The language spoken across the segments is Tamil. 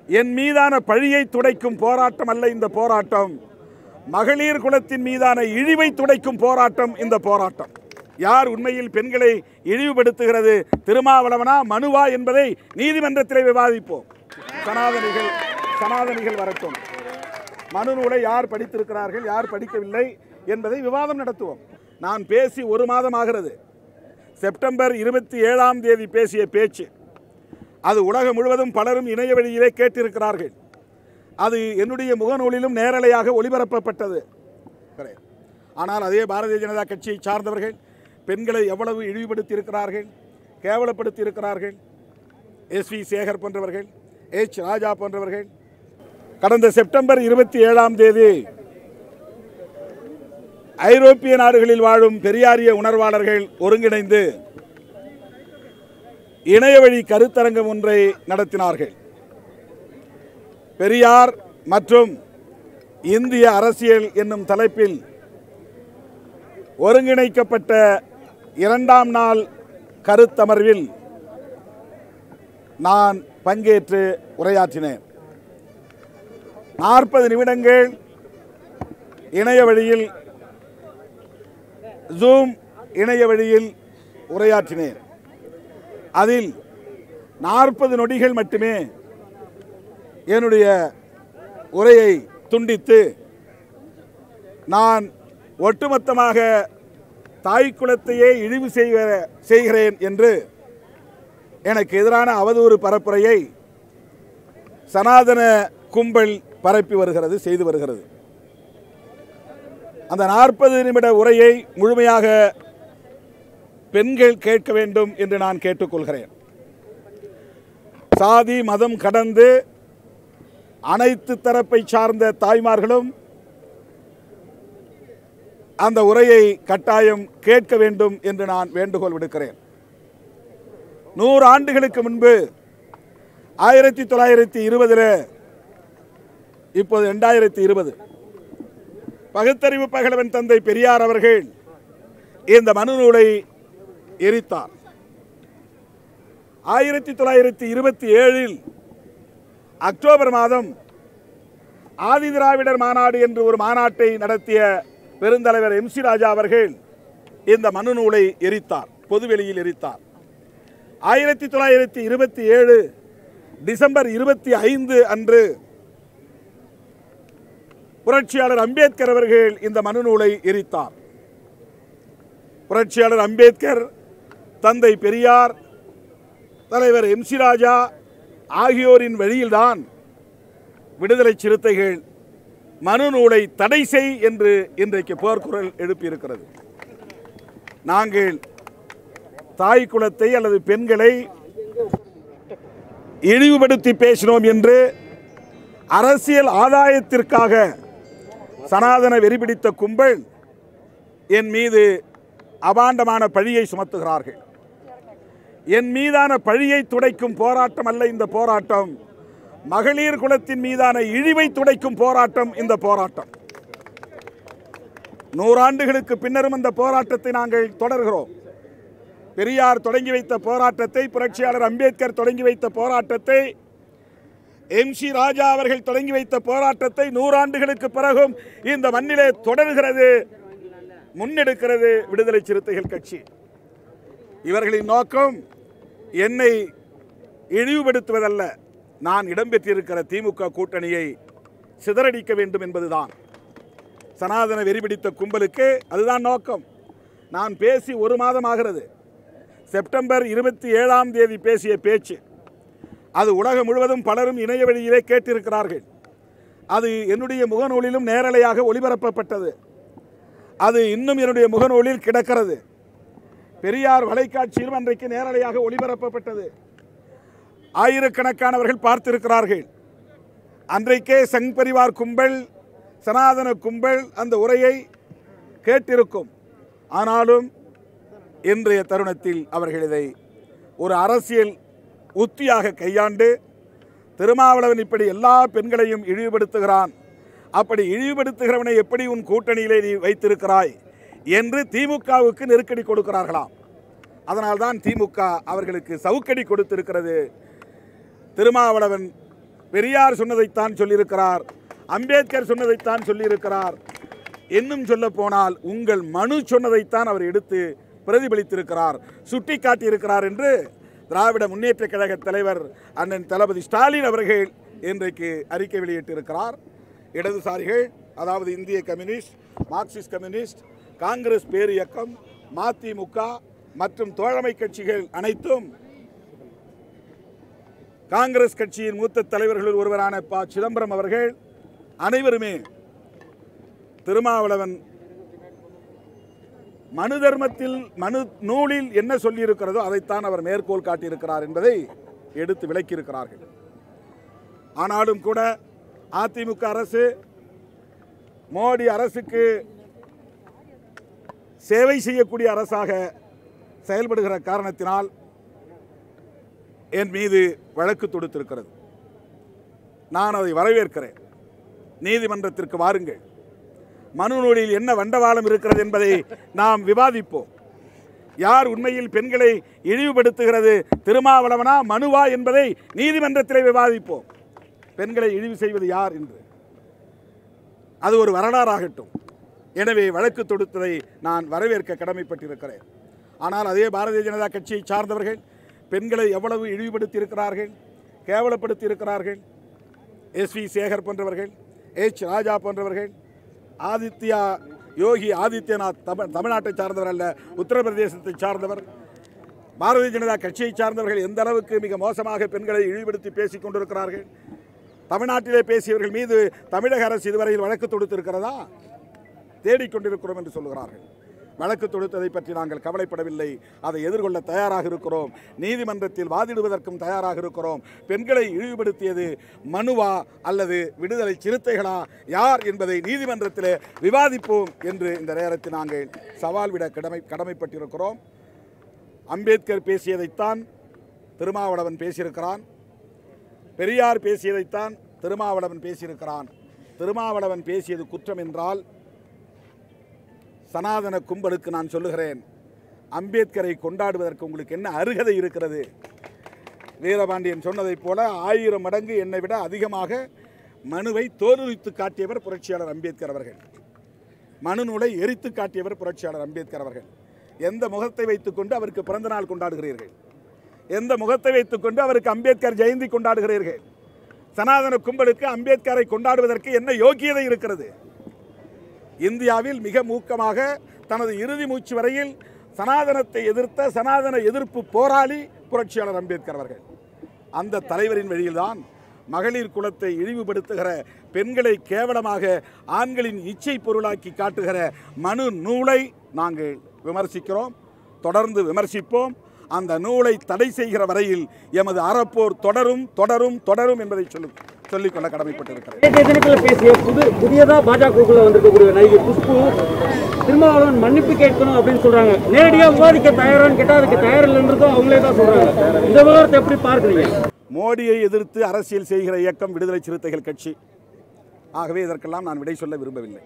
என் மீதான பழியை துடைக்கும் போராட்டம் அல்ல இந்த போராட்டம். மகளிர் குலத்தின் மீதான இழிவை துடைக்கும் போராட்டம் இந்த போராட்டம். யார் உண்மையில் பெண்களை இழிவுபடுத்துகிறது, திருமாவளவனா மனுவா என்பதை நீதிமன்றத்திலே விவாதிப்போம். சனாதனிகள் வரட்டும். மனு நூலை யார் படித்திருக்கிறார்கள், யார் படிக்கவில்லை என்பதை விவாதம் நடத்துவோம். நான் பேசி ஒரு மாதம் ஆகிறது. செப்டம்பர் 27ஆம் தேதி பேசிய பேச்சு அது உலகம் முழுவதும் பலரும் இணைய வழியிலே கேட்டிருக்கிறார்கள். அது என்னுடைய முகநூலிலும் நேரலையாக ஒளிபரப்பப்பட்டது. ஆனால் அதே பாரதிய ஜனதா கட்சியை சார்ந்தவர்கள் பெண்களை எவ்வளவு இழிவுபடுத்தி இருக்கிறார்கள், கேவலப்படுத்தி இருக்கிறார்கள். SV சேகர் போன்றவர்கள், H ராஜா போன்றவர்கள் கடந்த செப்டம்பர் 27ஆம் தேதி ஐரோப்பிய நாடுகளில் வாழும் பெரியாரிய உணர்வாளர்கள் ஒருங்கிணைந்து இணையவழி கருத்தரங்கம் ஒன்றை நடத்தினார்கள். பெரியார் மற்றும் இந்திய அரசியல் என்னும் தலைப்பில் ஒருங்கிணைக்கப்பட்ட 2ஆம் நாள் கருத்தமர்வில் நான் பங்கேற்று உரையாற்றினேன். 40 நிமிடங்கள் இணைய வழியில் ஜூம் இணைய வழியில் உரையாற்றினேன். அதில் 40 நொடிகள் மட்டுமே என்னுடைய உரையை துண்டித்து நான் ஒட்டுமொத்தமாக தாய் குலத்தையே இழிவு செய்கிறேன் என்று எனக்கு எதிரான அவதூறு பரப்புரையை சனாதன கும்பல் பரப்பி வருகிறது, செய்து வருகிறது. அந்த 40 நிமிட உரையை முழுமையாக பெண்கள் கேட்க வேண்டும் என்று நான் கேட்டுக்கொள்கிறேன். சாதி மதம் கடந்து அனைத்து தரப்பை சார்ந்த தாய்மார்களும் அந்த உரையை கட்டாயம் கேட்க வேண்டும் என்று நான் வேண்டுகோள் விடுக்கிறேன். 100 ஆண்டுகளுக்கு முன்பு 1920 இப்போது 2020 பகுத்தறிவு பகலவன் தந்தை பெரியார் அவர்கள் இந்த மனு நூலை எரித்தார். 1927 அக்டோபர் மாதம் ஆதிதிராவிடர் மாநாடு என்று ஒரு மாநாட்டை நடத்திய பெருந்தலைவர் MC ராஜா அவர்கள் இந்த மனு நூலை எரித்தார், பொதுவெளியில் எரித்தார். 1927 டிசம்பர் 25 அன்று புரட்சியாளர் அம்பேத்கர் அவர்கள் இந்த மனு நூலை எரித்தார். புரட்சியாளர் அம்பேத்கர், தந்தை பெரியார், தலைவர் MC ராஜா ஆகியோரின் வழியில்தான் விடுதலை சிறுத்தைகள் மனு நூலை தடை செய் என்று இன்றைக்கு போர்க்குரல் எழுப்பியிருக்கிறது. நாங்கள் தாய் குலத்தை அல்லது பெண்களை இழிவுபடுத்தி பேசினோம் என்று அரசியல் ஆதாயத்திற்காக சனாதன வெறிபிடித்த கும்பல் என் மீது அபாண்டமான பழியை சுமத்துகிறார்கள். என் மீதான பழியை துடைக்கும் போராட்டம் அல்ல இந்த போராட்டம். மகளிர் குலத்தின் மீதான இழிவை துடைக்கும் போராட்டம் இந்த போராட்டம். 100 ஆண்டுகளுக்கு பின்னரும் அந்த போராட்டத்தை நாங்கள் தொடர்கிறோம். பெரியார் தொடங்கி வைத்த போராட்டத்தை, புரட்சியாளர் அம்பேத்கர் தொடங்கி வைத்த போராட்டத்தை, MC ராஜா அவர்கள் தொடங்கி வைத்த போராட்டத்தை 100 ஆண்டுகளுக்கு பிறகும் இந்த மண்ணிலே தொடர்கிறது, முன்னெடுக்கிறது விடுதலை சிறுத்தைகள் கட்சி. இவர்களின் நோக்கம் என்னை இழிவுபடுத்துவதல்ல, நான் இடம்பெற்றிருக்கிற திமுக கூட்டணியை சிதறடிக்க வேண்டும் என்பதுதான். சனாதன வெறிபிடித்த கும்பலுக்கு அதுதான் நோக்கம். நான் பேசி ஒரு மாதம் ஆகிறது. செப்டம்பர் 27ஆம் தேதி பேசிய பேச்சு அது உலகம் முழுவதும் பலரும் இணைய வழியிலே கேட்டிருக்கிறார்கள். அது என்னுடைய முகநூலிலும் நேரலையாக ஒளிபரப்பப்பட்டது. அது இன்னும் என்னுடைய முகநூலில் கிடக்கிறது. பெரியார் வலைக்காட்சியிலும் அன்றைக்கு நேரலையாக ஒளிபரப்பப்பட்டது. ஆயிரக்கணக்கானவர்கள் பார்த்திருக்கிறார்கள். அன்றைக்கே சங் பரிவார் கும்பல், சனாதன கும்பல் அந்த உரையை கேட்டிருக்கும். ஆனாலும் இன்றைய தருணத்தில் அவர்கள் இதை ஒரு அரசியல் உத்தியாக கையாண்டு, திருமாவளவன் இப்படி எல்லா பெண்களையும் இழிவுபடுத்துகிறான், அப்படி இழிவுபடுத்துகிறவனை எப்படி உன் கூட்டணியிலே நீ வைத்திருக்கிறாய் என்று திமுகவுக்கு நெருக்கடி கொடுக்கிறார்களாம். அதனால்தான் திமுக அவர்களுக்கு சவுக்கடி கொடுத்திருக்கிறது. திருமாவளவன் பெரியார் சொன்னதைத்தான் சொல்லியிருக்கிறார், அம்பேத்கர் சொன்னதைத்தான் சொல்லியிருக்கிறார். இன்னும் சொல்ல போனால் உங்கள் மனு சொன்னதைத்தான் அவர் எடுத்து பிரதிபலித்திருக்கிறார், சுட்டி காட்டியிருக்கிறார் என்று திராவிட முன்னேற்ற கழக தலைவர் அண்ணன் தளபதி ஸ்டாலின் அவர்கள் இன்றைக்கு அறிக்கை வெளியிட்டிருக்கிறார். இடதுசாரிகள், அதாவது இந்திய கம்யூனிஸ்ட், மார்க்சிஸ்ட் கம்யூனிஸ்ட், காங்கிரஸ் பேர் இயக்கம், மதிமுக மற்றும் தோழமை கட்சிகள் அனைத்தும் காங்கிரஸ் கட்சியின் மூத்த தலைவர்களில் ஒருவரான ப. சிதம்பரம் அவர்கள் அனைவருமே திருமாவளவன் மனு தர்மத்தில் மனு நூலில் என்ன சொல்லியிருக்கிறதோ அதைத்தான் அவர் மேற்கோள் காட்டியிருக்கிறார் என்பதை எடுத்து விளக்கியிருக்கிறார்கள். ஆனாலும் கூட அதிமுக அரசு மோடி அரசுக்கு சேவை செய்யக்கூடிய அரசாக செயல்படுகிற காரணத்தினால் என் மீது வழக்கு தொடுத்திருக்கிறது. நான் அதை வரவேற்கிறேன். நீதிமன்றத்திற்கு வாருங்கள், மனு நூலில் என்ன வண்டவாளம் இருக்கிறது என்பதை நாம் விவாதிப்போம். யார் உண்மையில் பெண்களை இழிவுபடுத்துகிறது, திருமாவளவனா மனுவா என்பதை நீதிமன்றத்திலே விவாதிப்போம். பெண்களை இழிவு செய்வது யார் என்று அது ஒரு வரலாறாகட்டும். எனவே வழக்கு தொடுத்ததை நான் வரவேற்க கடமைப்பட்டிருக்கிறேன். ஆனால் அதே பாரதிய ஜனதா கட்சியை சார்ந்தவர்கள் பெண்களை எவ்வளவு இழிவுபடுத்தி இருக்கிறார்கள், கேவலப்படுத்தி இருக்கிறார்கள். எஸ்.வி. சேகர் போன்றவர்கள், எச். ராஜா போன்றவர்கள், யோகி ஆதித்யநாத் தமிழ்நாட்டை சார்ந்தவர் அல்ல, உத்தரப்பிரதேசத்தை சார்ந்தவர். பாரதிய ஜனதா கட்சியை சார்ந்தவர்கள் எந்த அளவுக்கு மிக மோசமாக பெண்களை இழிவுபடுத்தி பேசிக் கொண்டிருக்கிறார்கள். தமிழ்நாட்டிலே பேசியவர்கள் மீது தமிழக அரசு இதுவரையில் வழக்கு தொடுத்திருக்கிறதா? தேடிக்கொண்டிருக்கிறோம் என்று சொல்கிறார்கள். வழக்கு தொடுத்ததை பற்றி நாங்கள் கவலைப்படவில்லை. அதை எதிர்கொள்ள தயாராக இருக்கிறோம். நீதிமன்றத்தில் வாதிடுவதற்கும் தயாராக இருக்கிறோம். பெண்களை இழிவுபடுத்தியது மனுவா அல்லது விடுதலை சிறுத்தைகளா யார் என்பதை நீதிமன்றத்தில் விவாதிப்போம் என்று இந்த நேரத்தில் நாங்கள் சவால் விட கடமைப்பட்டிருக்கிறோம். அம்பேத்கர் பேசியதைத்தான் திருமாவளவன் பேசியிருக்கிறான். பெரியார் பேசியதைத்தான் திருமாவளவன் பேசியிருக்கிறான். திருமாவளவன் பேசியது குற்றம் என்றால் சனாதன கும்பலுக்கு நான் சொல்லுகிறேன், அம்பேத்கரை கொண்டாடுவதற்கு உங்களுக்கு என்ன அருகதை இருக்கிறது? வீரபாண்டியன் சொன்னதைப் போல 1000 மடங்கு என்னை விட அதிகமாக மனுவை தோலுரித்து காட்டியவர் புரட்சியாளர் அம்பேத்கர் அவர்கள். மனு நூலை எரித்து காட்டியவர் புரட்சியாளர் அம்பேத்கர் அவர்கள். எந்த முகத்தை வைத்துக்கொண்டு அவருக்கு பிறந்த நாள் கொண்டாடுகிறீர்கள்? எந்த முகத்தை வைத்துக்கொண்டு அவருக்கு அம்பேத்கர் ஜெயந்தி கொண்டாடுகிறீர்கள்? சனாதன கும்பலுக்கு அம்பேத்கரை கொண்டாடுவதற்கு என்ன யோக்கியதை இருக்கிறது? இந்தியாவில் மிக மூக்கமாக தனது இறுதி மூச்சு வரையில் சனாதனத்தை எதிர்த்த சனாதன எதிர்ப்பு போராளி புரட்சியாளர் அம்பேத்கர் அவர்கள். அந்த தலைவரின் வழியில்தான் மகளிர் குலத்தை இழிவுபடுத்துகிற, பெண்களை கேவலமாக ஆண்களின் இச்சை பொருளாக்கி காட்டுகிற மனு நூலை நாங்கள் விமர்சிக்கிறோம், தொடர்ந்து விமர்சிப்போம். அந்த நூலை தடை செய்கிற வரையில் எமது அறப்போர் தொடரும் தொடரும் தொடரும் என்பதை சொல்லிக்கொள்ள கடமைப்பட்டிருக்கிறேன். பேசிய புதியதா பாஜகவுக்குள்ள வந்திருக்கக்கூடிய நடிகை குஷ்பு திருமாவளவன் மன்னிப்பு கேட்கணும் அப்படின்னு சொல்றாங்க. நேரடியாக விவாதிக்க தயாரான்னு கேட்டால் அதுக்கு தயாரில்லைன்றதும் அவங்களே தான் சொல்றாங்க. இந்த விவகாரத்தை எப்படி பார்க்குறீங்க? மோடியை எதிர்த்து அரசியல் செய்கிற இயக்கம் விடுதலை சிறுத்தைகள் கட்சி. ஆகவே இதற்கெல்லாம் நான் விடை சொல்ல விரும்பவில்லை.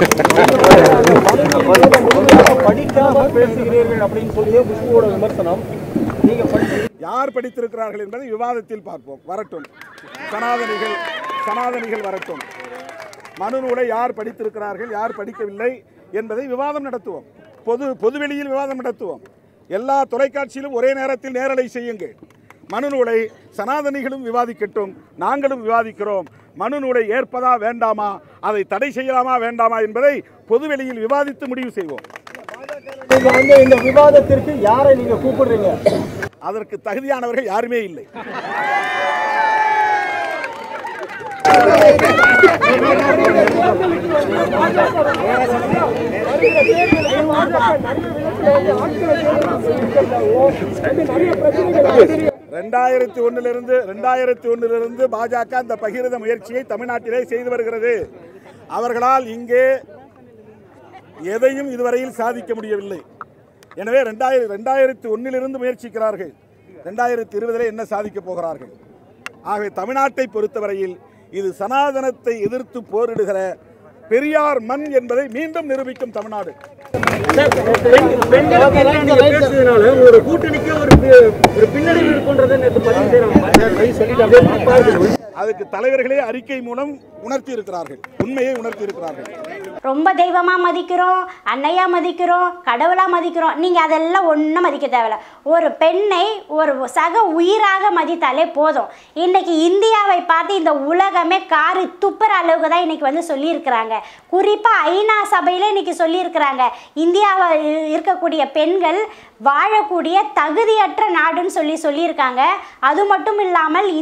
யார் படித்திருக்கிறார்கள் என்பதை விவாதத்தில் பார்ப்போம். வரட்டும், சனாதனிகள் வரட்டும். மனு நூலை யார் படித்திருக்கிறார்கள், யார் படிக்கவில்லை என்பதை விவாதம் நடத்துவோம். பொதுவெளியில் விவாதம் நடத்துவோம். எல்லா தொலைக்காட்சியிலும் ஒரே நேரத்தில் நேரலை செய்யுங்கள். மனு நூலை சனாதனிகளும் விவாதிக்கட்டும், நாங்களும் விவாதிக்கிறோம். மனு நூலை ஏற்பதா வேண்டாமா, அதை தடை செய்யலாமா வேண்டாமா என்பதை பொதுவெளியில் விவாதித்து முடிவு செய்வோம். இந்த விவாதத்திற்கு யாரை நீங்க கூப்பிடுறீங்க? அதற்கு தகுதியானவர்கள் யாருமே இல்லை. ரெண்டாயிரத்தி ஒன்னிலிருந்து பாஜக அந்த பகிரத முயற்சியை தமிழ்நாட்டிலே செய்து வருகிறது. அவர்களால் இங்கே எதையும் இதுவரையில் சாதிக்க முடியவில்லை. எனவே 2001 முயற்சிக்கிறார்கள். 2020 என்ன சாதிக்க போகிறார்கள்? ஆகவே தமிழ்நாட்டை பொறுத்தவரையில் இது சனாதனத்தை எதிர்த்து போரிடுகிற பெரியார் மண் என்பதை மீண்டும் நிரூபிக்கும் தமிழ்நாடு. ஒரு கூட்டணிக்கு ஒரு பின்னடைவு இருக்கின்றது. அதுக்கு தலைவர்களே அறிக்கை மூலம் உணர்த்தி இருக்கிறார்கள், உண்மையை உணர்த்தி இருக்கிறார்கள். ரொம்ப தெய்வமாக மதிக்கிறோம், அன்னையாக மதிக்கிறோம், கடவுளாக மதிக்கிறோம். நீங்கள் அதெல்லாம் ஒன்றும் மதிக்க தேவையில்ல. ஒரு பெண்ணை ஒரு சக உயிராக மதித்தாலே போதும். இன்றைக்கி இந்தியாவை பார்த்து இந்த உலகமே காரி துப்புற அளவுக்கு தான் இன்றைக்கி வந்து சொல்லியிருக்கிறாங்க. குறிப்பாக ஐநா சபையிலே இன்றைக்கி சொல்லியிருக்கிறாங்க, இந்தியாவில் இருக்கக்கூடிய பெண்கள் வாழக்கூடிய தகுதியற்ற நாடுன்னு சொல்லியிருக்காங்க. அது மட்டும் இல்லாமல்